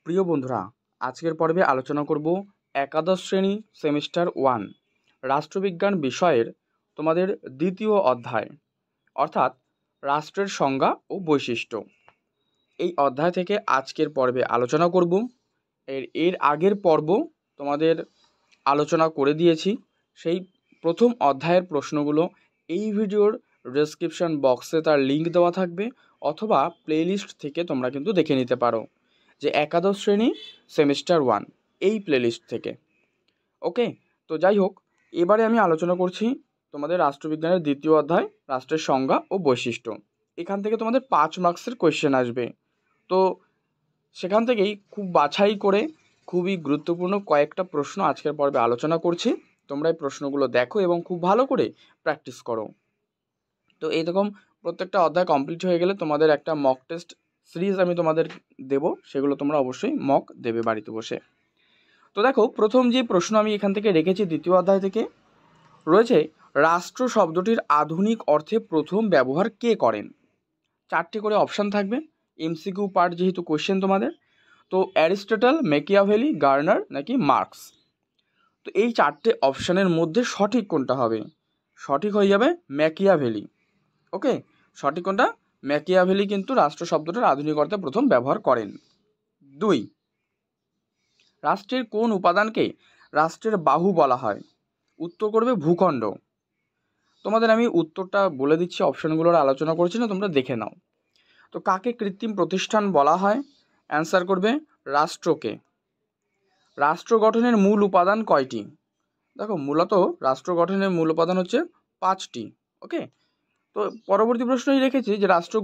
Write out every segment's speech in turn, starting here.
প্রিয় বন্ধুরা, আজকের পর্বে আলোচনা করব একাদশ শ্রেণী সেমিস্টার 1 রাষ্ট্রবিজ্ঞান বিষয়ের তোমাদের দ্বিতীয় অধ্যায়, অর্থাৎ রাষ্ট্রের সংজ্ঞা ও বৈশিষ্ট্য। এই অধ্যায় থেকে আজকের পর্বে আলোচনা করব। এর আগের পর্ব তোমাদের আলোচনা করে দিয়েছি। সেই প্রথম অধ্যায়ের প্রশ্নগুলো এই ভিডিওর ডেসক্রিপশন বক্সে তার লিঙ্ক দেওয়া থাকবে, অথবা প্লেলিস্ট থেকে তোমরা কিন্তু দেখে নিতে পারো, যে একাদশ শ্রেণী সেমিস্টার 1 এই প্লেলিস্ট থেকে। ওকে, তো যাই হোক, এবারে আমি আলোচনা করছি তোমাদের রাষ্ট্রবিজ্ঞানের দ্বিতীয় অধ্যায়, রাষ্ট্রের সংজ্ঞা ও বৈশিষ্ট্য। এখান থেকে তোমাদের 5 মার্কসের কোয়েশ্চেন আসবে। তো সেখান থেকেই খুব বাছাই করে খুবই গুরুত্বপূর্ণ কয়েকটা প্রশ্ন আজকের পর্বে আলোচনা করছি। তোমরা এই প্রশ্নগুলো দেখো এবং খুব ভালো করে প্র্যাকটিস করো। তো এইরকম প্রত্যেকটা অধ্যায় কমপ্লিট হয়ে গেলে তোমাদের একটা মক টেস্ট সিরিজ আমি তোমাদের দেব, সেগুলো তোমরা অবশ্যই মক দেবে বাড়িতে বসে। তো দেখো, প্রথম যে প্রশ্ন আমি এখান থেকে রেখেছি দ্বিতীয় অধ্যায় থেকে রয়েছে, রাষ্ট্র শব্দটির আধুনিক অর্থে প্রথম ব্যবহার কে করেন? 4টি করে অপশান থাকবে, এমসিকিউ পার্ট যেহেতু কোয়েশ্চেন তোমাদের। তো অ্যারিস্টটল, ম্যাকিয়াভেলি, গার্নার নাকি মার্কস? তো এই 4টে অপশানের মধ্যে সঠিক কোনটা হবে? সঠিক হয়ে যাবে ম্যাকিয়াভেলি। ওকে, সঠিক কোনটা? ম্যাকিয়াভেলি কিন্তু রাষ্ট্র শব্দটার আধুনিক অর্থে প্রথম ব্যবহার করেন। 2, রাষ্ট্রের কোন উপাদানকে রাষ্ট্রের বাহু বলা হয়? উত্তর করবে ভূখণ্ড। তোমাদের আমি উত্তরটা বলে দিচ্ছি, অপশানগুলোর আলোচনা করছি না, তোমরা দেখে নাও। তো কাকে কৃত্রিম প্রতিষ্ঠান বলা হয়? অ্যান্সার করবে রাষ্ট্রকে। রাষ্ট্র গঠনের মূল উপাদান কয়টি? দেখো, মূলত রাষ্ট্র গঠনের মূল উপাদান হচ্ছে 5টি। ওকে, তো পরবর্তী প্রশ্নই রেখেছি যে রাষ্ট্র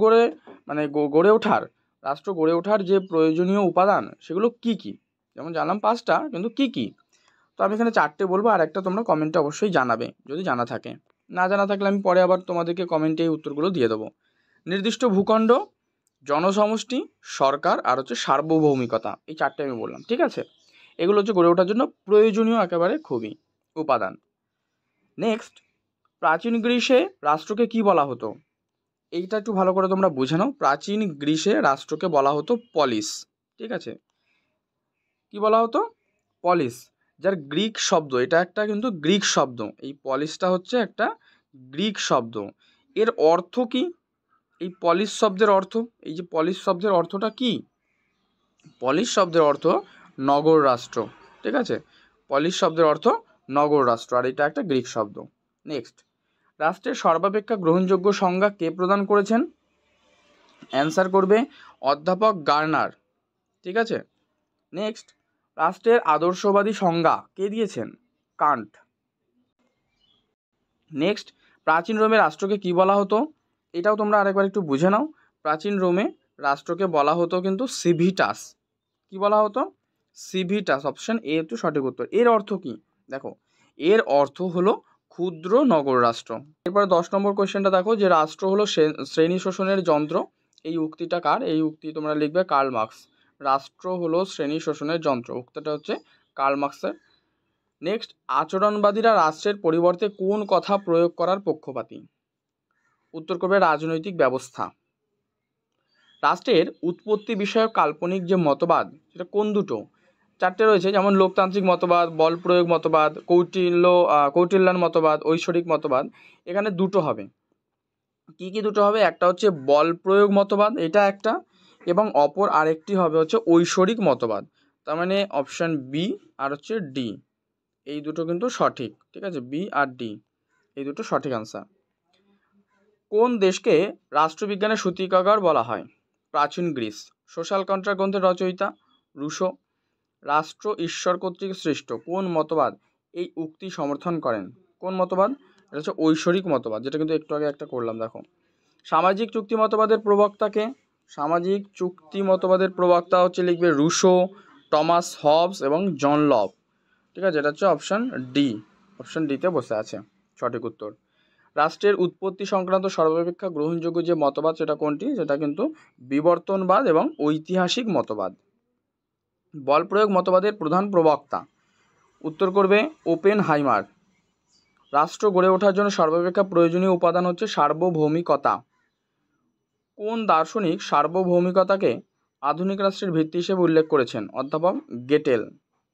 গড়ে ওঠার যে প্রয়োজনীয় উপাদান সেগুলো কি কি? যেমন জানলাম 5টা, কিন্তু কি কি? তো আমি এখানে 4টে বলবো, আর একটা তোমরা কমেন্টে অবশ্যই জানাবে যদি জানা থাকে। না জানা থাকলে আমি পরে আবার তোমাদেরকে কমেন্টে এই উত্তরগুলো দিয়ে দেবো। নির্দিষ্ট ভূখণ্ড, জনসমষ্টি, সরকার, আর হচ্ছে সার্বভৌমিকতা। এই 4টে আমি বললাম, ঠিক আছে? এগুলো হচ্ছে গড়ে ওঠার জন্য প্রয়োজনীয় একেবারে খুবই উপাদান। নেক্সট, প্রাচীন গ্রীসে রাষ্ট্রকে কি বলা হতো? এইটা একটু ভালো করে তোমরা বুঝে নাও। প্রাচীন গ্রীসে রাষ্ট্রকে বলা হতো পলিস। ঠিক আছে, কি বলা হতো? পলিস, যার গ্রিক শব্দ, এটা একটা কিন্তু গ্রিক শব্দ। এই পলিসটা হচ্ছে একটা গ্রিক শব্দ। এর অর্থ কি? এই পলিস শব্দের অর্থ, এই যে পলিস শব্দের অর্থটা কি? পলিস শব্দের অর্থ নগর রাষ্ট্র। ঠিক আছে, পলিস শব্দের অর্থ নগর রাষ্ট্র, আর এটা একটা গ্রিক শব্দ। নেক্সট, রাষ্ট্রের সর্বাপেক্ষা গ্রহণযোগ্য সংজ্ঞা কে প্রদান করেছেন? অ্যান্সার করবে অধ্যাপক গার্নার। ঠিক আছে, নেক্সট, রাষ্ট্রের আদর্শবাদী সংজ্ঞা কে দিয়েছেন? কান্ট। নেক্সট, প্রাচীন রোমে রাষ্ট্রকে কি বলা হতো? এটাও তোমরা আরেকবার একটু বুঝে নাও। প্রাচীন রোমে রাষ্ট্রকে বলা হতো কিন্তু সিভিটাস। কি বলা হতো? সিভিটাস। অপশন এ হচ্ছে সঠিক উত্তর। এর অর্থ কি? দেখো, এর অর্থ হলো ক্ষুদ্র নগর রাষ্ট্র। এরপরে 10 নম্বর কোয়েশ্চেনটা দেখো, যে রাষ্ট্র হলো শ্রেণী শোষণের যন্ত্র। এই উক্তিটা কার? এই উক্তি তোমরা লিখবে কার্ল মার্কস। রাষ্ট্র হলো শ্রেণী শোষণের যন্ত্র, উক্তিটা হচ্ছে কার্ল মার্কসের। নেক্সট, আচরণবাদীরা রাষ্ট্রের পরিবর্তে কোন কথা প্রয়োগ করার পক্ষপাতী? উত্তর করবে রাজনৈতিক ব্যবস্থা। রাষ্ট্রের উৎপত্তি বিষয়ক কাল্পনিক যে মতবাদ, সেটা কোন দুটো? 4টে রয়েছে, যেমন লোকতান্ত্রিক মতবাদ, বল প্রয়োগ মতবাদ, কৌটিল্যান মতবাদ, ঐশ্বরিক মতবাদ। এখানে দুটো হবে। কি কি দুটো হবে? একটা হচ্ছে বল প্রয়োগ মতবাদ, এটা একটা, এবং অপর আরেকটি হবে হচ্ছে ঐশ্বরিক মতবাদ। তার মানে অপশান বি আর হচ্ছে ডি, এই দুটো কিন্তু সঠিক। ঠিক আছে, বি আর ডি এই দুটো সঠিক আনসার। কোন দেশকে রাষ্ট্রবিজ্ঞানের সূতিকাগার বলা হয়? প্রাচীন গ্রিস। সোশ্যাল কন্ট্রাক্ট গ্রন্থের রচয়িতা রুশো। রাষ্ট্র ঈশ্বর কর্তৃক সৃষ্ট। কোন মতবাদ এই উক্তি সমর্থন করেন? কোন মতবাদ? এটা হচ্ছে ঐশ্বরিক মতবাদ, যেটা কিন্তু একটু আগে একটা করলাম। দেখো, সামাজিক চুক্তি মতবাদের প্রবক্তাকে? সামাজিক চুক্তি মতবাদের প্রবক্তা হচ্ছে লিখবে রুশো, টমাস হবস এবং জন লব। ঠিক আছে, এটা হচ্ছে অপশান ডি। অপশান ডিতে বসে আছে সঠিক উত্তর। রাষ্ট্রের উৎপত্তি সংক্রান্ত সর্বাপেক্ষা গ্রহণযোগ্য যে মতবাদ, সেটা কোনটি? সেটা কিন্তু বিবর্তনবাদ এবং ঐতিহাসিক মতবাদ। বল প্রয়োগ মতবাদের প্রধান প্রবক্তা? উত্তর করবে ওপেনহাইমার। রাষ্ট্র গড়ে ওঠার জন্য সর্বাপেক্ষা প্রয়োজনীয় উপাদান হচ্ছে সার্বভৌমিকতা। কোন দার্শনিক সার্বভৌমিকতাকে আধুনিক রাষ্ট্রের ভিত্তি হিসেবে উল্লেখ করেছেন? অধ্যাপক গেটেল।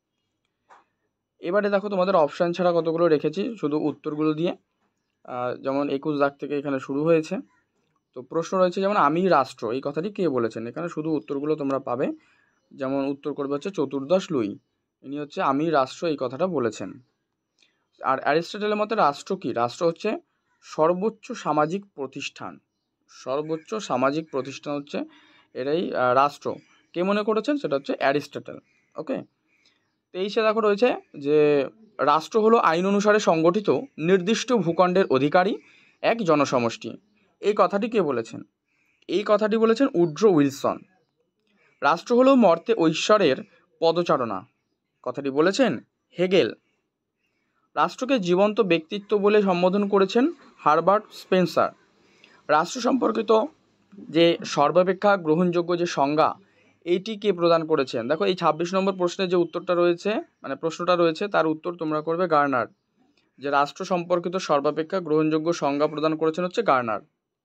এবারে দেখো তোমাদের অপশান ছাড়া কতগুলো রেখেছি শুধু উত্তরগুলো দিয়ে, যেমন 21 দাগ থেকে এখানে শুরু হয়েছে। তো প্রশ্ন রয়েছে যেমন আমি রাষ্ট্র, এই কথাটি কে বলেছেন? এখানে শুধু উত্তরগুলো তোমরা পাবে। যেমন উত্তর করবে হচ্ছে চতুর্দশ লুই, ইনি হচ্ছে আমি রাষ্ট্র এই কথাটা বলেছেন। আর অ্যারিস্টটলের মতে রাষ্ট্র কি? রাষ্ট্র হচ্ছে সর্বোচ্চ সামাজিক প্রতিষ্ঠান। সর্বোচ্চ সামাজিক প্রতিষ্ঠান হচ্ছে এটাই রাষ্ট্র। কে মনে করেছেন? সেটা হচ্ছে অ্যারিস্টটল। ওকে। 23 দেখো রয়েছে যে রাষ্ট্র হলো আইন অনুসারে সংগঠিত নির্দিষ্ট ভূখণ্ডের অধিকারী এক জনসমষ্টি। এই কথাটি কে বলেছেন? এই কথাটি বলেছেন উড্রো উইলসন। রাষ্ট্র হলো মর্তে ঐশ্বরের পদচারণা, কথাটি বলেছেন হেগেল। রাষ্ট্রকে জীবন্ত ব্যক্তিত্ব বলে সম্বোধন করেছেন হারবার্ট স্পেন্সার। রাষ্ট্র সম্পর্কিত যে সর্বাপেক্ষা গ্রহণযোগ্য যে সংজ্ঞা, এইটি কে প্রদান করেছেন? দেখো এই 26 নম্বর প্রশ্নের যে উত্তরটা রয়েছে, মানে প্রশ্নটা রয়েছে, তার উত্তর তোমরা করবে গার্নার। যে রাষ্ট্র সম্পর্কিত সর্বাপেক্ষা গ্রহণযোগ্য সংজ্ঞা প্রদান করেছেন হচ্ছে গার্নার।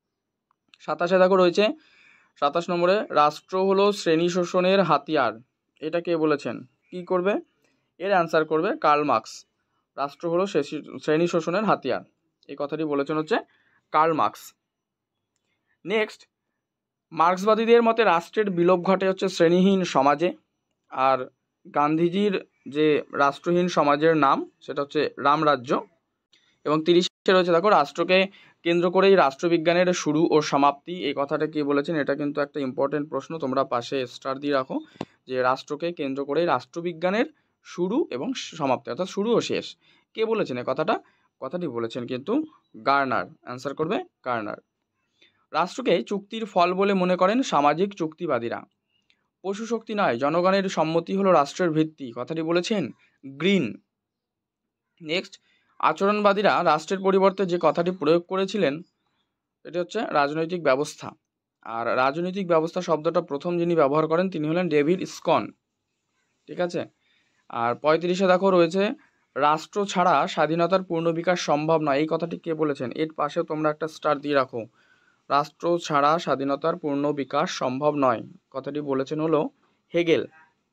27 দেখো রয়েছে 27 নম্বরে রাষ্ট্র হলো শ্রেণী শোষণের হাতিয়ার, এটা কে বলেছেন? কি করবে? এর অ্যান্সার করবে কার্ল মার্কস। রাষ্ট্র হলো শ্রেণী শোষণের হাতিয়ার, এই কথাটি বলেছেন হচ্ছে কার্ল মার্কস। নেক্সট, মার্ক্সবাদীদের মতে রাষ্ট্রের বিলোপ ঘটে হচ্ছে শ্রেণীহীন সমাজে। আর গান্ধীজির যে রাষ্ট্রহীন সমাজের নাম সেটা হচ্ছে রামরাজ্য। এবং 30 রয়েছে দেখো রাষ্ট্রকে কেন্দ্র করেই রাষ্ট্রবিজ্ঞানের শুরু ও সমাপ্তি, এই কথাটা কে বলেছেন? এটা কিন্তু একটা ইম্পর্টেন্ট প্রশ্ন, তোমরা পাশে স্টার দিয়ে রাখো যে রাষ্ট্রকে কেন্দ্র করেই রাষ্ট্রবিজ্ঞানের শুরু এবং সমাপ্তি, অর্থাৎ শুরু ও শেষ। কে বলেছেন এই কথাটা? কথাটি বলেছেন কিন্তু গার্নার। অ্যান্সার করবে গার্নার। রাষ্ট্রকে চুক্তির ফল বলে মনে করেন সামাজিক চুক্তিবাদীরা। পশু শক্তি নয়, জনগণের সম্মতি হলো রাষ্ট্রের ভিত্তি, কথাটি বলেছেন গ্রিন। নেক্সট, আচরণবাদীরা রাষ্ট্রের পরিবর্তে যে কথাটি প্রয়োগ করেছিলেন এটি হচ্ছে রাজনৈতিক ব্যবস্থা। আর রাজনৈতিক ব্যবস্থা শব্দটা প্রথম যিনি ব্যবহার করেন তিনি হলেন ডেভিড স্কন। ঠিক আছে। আর 35 দেখো রয়েছে রাষ্ট্র ছাড়া স্বাধীনতার পূর্ণ বিকাশ সম্ভব নয়, এই কথাটি কে বলেছেন? এর পাশে তোমরা একটা স্টার দিয়ে রাখো। রাষ্ট্র ছাড়া স্বাধীনতার পূর্ণ বিকাশ সম্ভব নয়, কথাটি বলেছেন হলো হেগেল।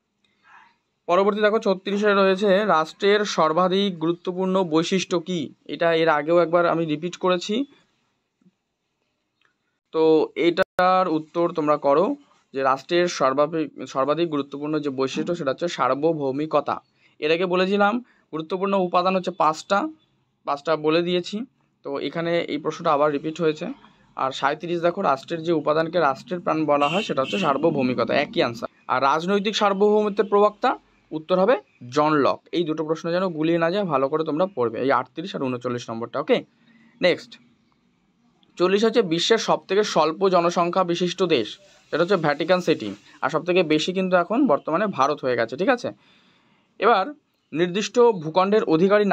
পরবর্তী দেখো 36 রয়েছে রাষ্ট্রের সর্বাধিক গুরুত্বপূর্ণ বৈশিষ্ট্য কি? এটা এর আগেও একবার আমি রিপিট করেছি, তো এইটার উত্তর তোমরা করো যে রাষ্ট্রের সর্বাধিক গুরুত্বপূর্ণ যে বৈশিষ্ট্য সেটা হচ্ছে সার্বভৌমিকতা। এর আগে বলেছিলাম গুরুত্বপূর্ণ উপাদান হচ্ছে পাঁচটা বলে দিয়েছি, তো এখানে এই প্রশ্নটা আবার রিপিট হয়েছে। আর 37 দেখো রাষ্ট্রের যে উপাদানকে রাষ্ট্রের প্রাণ বলা হয় সেটা হচ্ছে সার্বভৌমিকতা, একই আনসার। আর রাজনৈতিক সার্বভৌমত্বের প্রবক্তা, উত্তর হবে জন লক। এই দুটো প্রশ্ন যেন গুলিয়ে না যায়, ভালো করে তোমরা পড়বে, এই 38 আর 39 নম্বরটা। ওকে। নেক্সট 40 হচ্ছে বিশ্বের সবথেকে স্বল্প জনসংখ্যা বিশিষ্ট দেশ, সেটা হচ্ছে ভ্যাটিকান সিটি। আর সবথেকে বেশি কিন্তু এখন বর্তমানে ভারত হয়ে গেছে। ঠিক আছে। এবার নির্দিষ্ট ভূখণ্ডের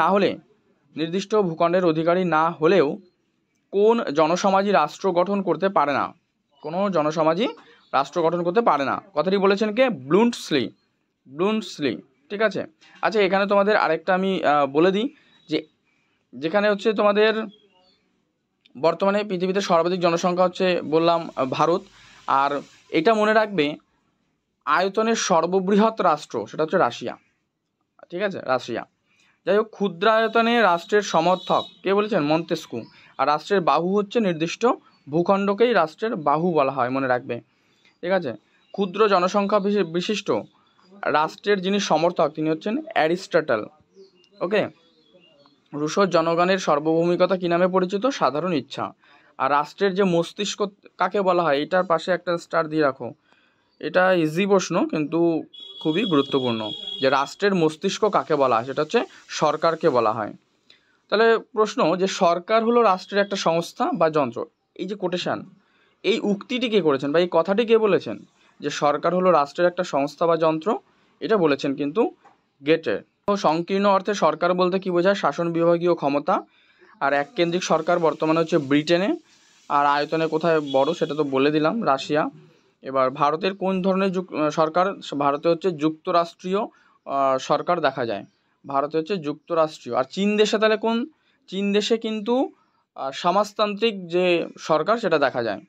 অধিকারী না হলেও কোন জনসমাজই রাষ্ট্র গঠন করতে পারে না? কোনো জনসমাজই রাষ্ট্র গঠন করতে পারে না, কথাটি বলেছেন কে? ব্লুন্টসলি। ঠিক আছে। আচ্ছা, এখানে তোমাদের আরেকটা আমি বলে দিই যে যেখানে হচ্ছে তোমাদের বর্তমানে পৃথিবীতে সর্বাধিক জনসংখ্যা হচ্ছে বললাম ভারত, আর এটা মনে রাখবে আয়তনের সর্ববৃহৎ রাষ্ট্র সেটা হচ্ছে রাশিয়া। ঠিক আছে, রাশিয়া। যাই হোক, ক্ষুদ্রায়তনে রাষ্ট্রের সমর্থক কে বলেছেন? মন্তেস্কু। আর রাষ্ট্রের বাহু হচ্ছে নির্দিষ্ট ভূখণ্ডকেই রাষ্ট্রের বাহু বলা হয়, মনে রাখবে। ঠিক আছে। ক্ষুদ্র জনসংখ্যা বিশিষ্ট রাষ্ট্রের যিনি সমর্থক তিনি হচ্ছেন অ্যারিস্টটল। ওকে। রুশোর জনগণের সার্বভৌমিকতা কী নামে পরিচিত? সাধারণ ইচ্ছা। আর রাষ্ট্রের যে মস্তিষ্ক কাকে বলা হয়, এটার পাশে একটা স্টার দিয়ে রাখো। এটা ইজি প্রশ্ন কিন্তু খুবই গুরুত্বপূর্ণ, যে রাষ্ট্রের মস্তিষ্ক কাকে বলা হয়, সেটা হচ্ছে সরকারকে বলা হয়। তাহলে প্রশ্ন যে সরকার হলো রাষ্ট্রের একটা সংস্থা বা যন্ত্র, এই যে কোটেশন, এই উক্তিটি কে করেছেন বা এই কথাটি কে বলেছেন যে সরকার হলো রাষ্ট্রের একটা সংস্থা বা যন্ত্র? এটা বলেছেন কিন্তু গেটে। সংকীর্ণ অর্থে সরকার বলতে কি বোঝায়? শাসন বিভাগীয় ক্ষমতা। আর এককেন্দ্রিক সরকার বর্তমানে হচ্ছে ব্রিটেনে। আর আয়তনে কোথায় বড় সেটা তো বলে দিলাম, রাশিয়া। এবার ভারতের কোন ধরনের সরকার? ভারতে হচ্ছে যুক্তরাষ্ট্রীয় সরকার দেখা যায়, ভারতে হচ্ছে যুক্তরাষ্ট্রীয়। আর চীন দেশে তাহলে কোন? চীন দেশে কিন্তু সমাজতান্ত্রিক যে সরকার সেটা দেখা যায়।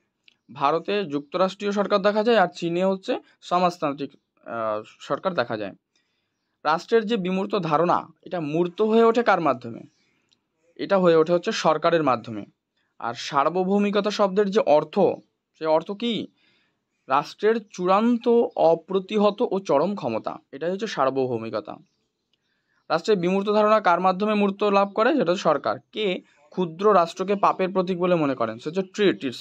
ভারতে যুক্তরাষ্ট্রীয় সরকার দেখা যায়, আর চীনে হচ্ছে সমাজতান্ত্রিক সরকার দেখা যায়। রাষ্ট্রের যে বিমূর্ত ধারণা, এটা মূর্ত হয়ে ওঠে কার মাধ্যমে? এটা হয়ে ওঠে হচ্ছে সরকারের মাধ্যমে। আর সার্বভৌমিকতা শব্দের যে অর্থ, সে অর্থ কি? রাষ্ট্রের চূড়ান্ত, অপ্রতিহত ও চরম ক্ষমতা, এটাই হচ্ছে সার্বভৌমিকতা। রাষ্ট্রের বিমূর্ত ধারণা কার মাধ্যমে মূর্ত লাভ করে? সেটা হচ্ছে সরকার। কে ক্ষুদ্র রাষ্ট্রকে পাপের প্রতীক বলে মনে করেন? সে হচ্ছে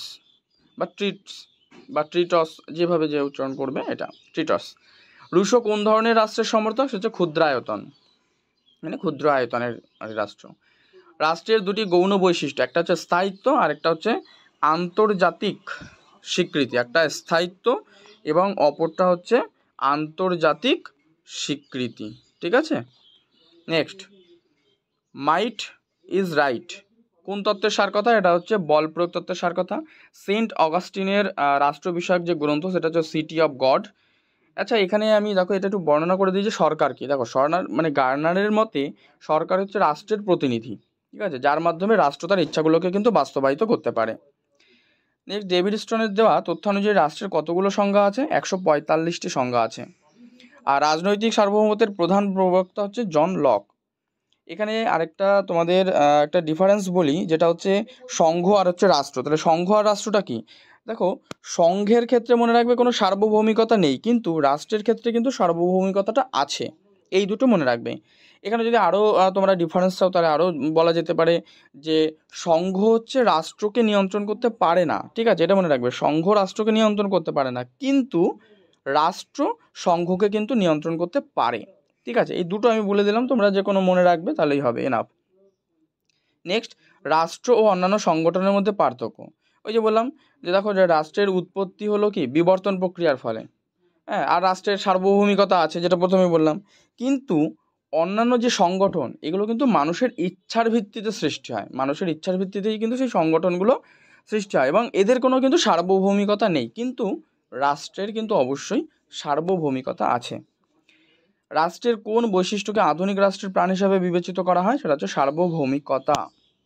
ট্রিটস, যেভাবে যে উচ্চারণ করবে, এটা ট্রিটস। রুশো কোন ধরনের রাষ্ট্রের সমর্থক? সে হচ্ছে ক্ষুদ্রায়তন, মানে ক্ষুদ্র আয়তনের রাষ্ট্র। রাষ্ট্রের দুটি গৌণ বৈশিষ্ট্য, একটা হচ্ছে স্থায়িত্ব আর একটা হচ্ছে আন্তর্জাতিক স্বীকৃতি। একটা স্থায়িত্ব এবং অপরটা হচ্ছে আন্তর্জাতিক স্বীকৃতি। ঠিক আছে, নেক্সট, মাইট ইজ রাইট কোন তত্ত্বের সার কথা? এটা হচ্ছে বল প্রয়োগ তত্ত্বের সার কথা। সেন্ট অগাস্টিনের রাষ্ট্র বিষয়ক যে গ্রন্থ, সেটা হচ্ছে সিটি অফ গড। আচ্ছা, এখানে আমি দেখো এটা একটু বর্ণনা করে দিই যে সরকার কি। দেখো, মানে গার্নারের মতে সরকার হচ্ছে রাষ্ট্রের প্রতিনিধি, ঠিক আছে, যার মাধ্যমে রাষ্ট্র তার ইচ্ছাগুলোকে কিন্তু বাস্তবায়িত করতে পারে। নেক্সট, ডেভিড স্টোনের দেওয়া তথ্য অনুযায়ী রাষ্ট্রের কতগুলো সংজ্ঞা আছে? 145টি সংজ্ঞা আছে। আর রাজনৈতিক সার্বভৌমত্বের প্রধান প্রবক্তা হচ্ছে জন লক। এখানে আরেকটা তোমাদের একটা ডিফারেন্স বলি, যেটা হচ্ছে সংঘ আর হচ্ছে রাষ্ট্র। তাহলে সংঘ আর রাষ্ট্রটা কি? দেখো, সংঘের ক্ষেত্রে মনে রাখবে কোনো সার্বভৌমিকতা নেই, কিন্তু রাষ্ট্রের ক্ষেত্রে কিন্তু সার্বভৌমিকতাটা আছে। এই দুটো মনে রাখবে। এখানে যদি আরও তোমরা ডিফারেন্স চাও, তাহলে আরও বলা যেতে পারে যে সংঘ হচ্ছে রাষ্ট্রকে নিয়ন্ত্রণ করতে পারে না, ঠিক আছে, এটা মনে রাখবে। সংঘ রাষ্ট্রকে নিয়ন্ত্রণ করতে পারে না, কিন্তু রাষ্ট্র সংঘকে কিন্তু নিয়ন্ত্রণ করতে পারে। ঠিক আছে, এই দুটো আমি বলে দিলাম, তোমরা যে কোনো মনে রাখবে তাহলেই হবে, এনাফ। নেক্সট, রাষ্ট্র ও অন্যান্য সংগঠনের মধ্যে পার্থক্য। ওই যে বললাম যে দেখো, যে রাষ্ট্রের উৎপত্তি হলো কি বিবর্তন প্রক্রিয়ার ফলে, হ্যাঁ, আর রাষ্ট্রের সার্বভৌমিকতা আছে, যেটা প্রথমে বললাম। কিন্তু অন্যান্য যে সংগঠন, এগুলো কিন্তু মানুষের ইচ্ছার ভিত্তিতে সৃষ্টি হয়, মানুষের ইচ্ছার ভিত্তিতেই কিন্তু সেই সংগঠনগুলো সৃষ্টি হয়, এবং এদের কোনো কিন্তু সার্বভৌমিকতা নেই। কিন্তু রাষ্ট্রের কিন্তু অবশ্যই সার্বভৌমিকতা আছে। রাষ্ট্রের কোন বৈশিষ্ট্যকে আধুনিক রাষ্ট্রের প্রাণ হিসাবে বিবেচিত করা হয়? সেটা হচ্ছে সার্বভৌমিকতা।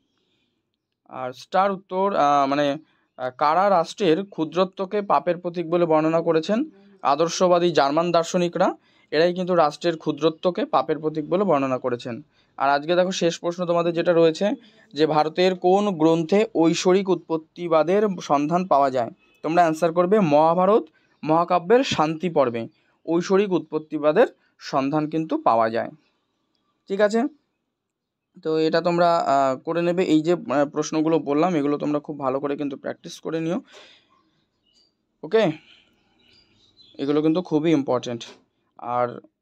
আর স্টার উত্তর, মানে কারা রাষ্ট্রের ক্ষুদ্রত্বকে পাপের প্রতীক বলে বর্ণনা করেছেন? আদর্শবাদী জার্মান দার্শনিকরা, এরাই কিন্তু রাষ্ট্রের ক্ষুদ্রত্বকে পাপের প্রতীক বলে বর্ণনা করেছেন। আর আজকে দেখো, শেষ প্রশ্ন তোমাদের যেটা রয়েছে, যে ভারতের কোন গ্রন্থে ঐশ্বরিক উৎপত্তিবাদের সন্ধান পাওয়া যায়? তোমরা অ্যান্সার করবে মহাভারত মহাকাব্যের শান্তি পর্বে ঐশ্বরিক উৎপত্তিবাদের সন্ধান কিন্তু পাওয়া যায়। ঠিক আছে, তো এটা তোমরা করে নেবে। এই যে প্রশ্নগুলো বললাম, এগুলো তোমরা খুব ভালো করে কিন্তু প্র্যাকটিস করে নিও। ওকে, এগুলো কিন্তু খুবই ইম্পর্টেন্ট। আর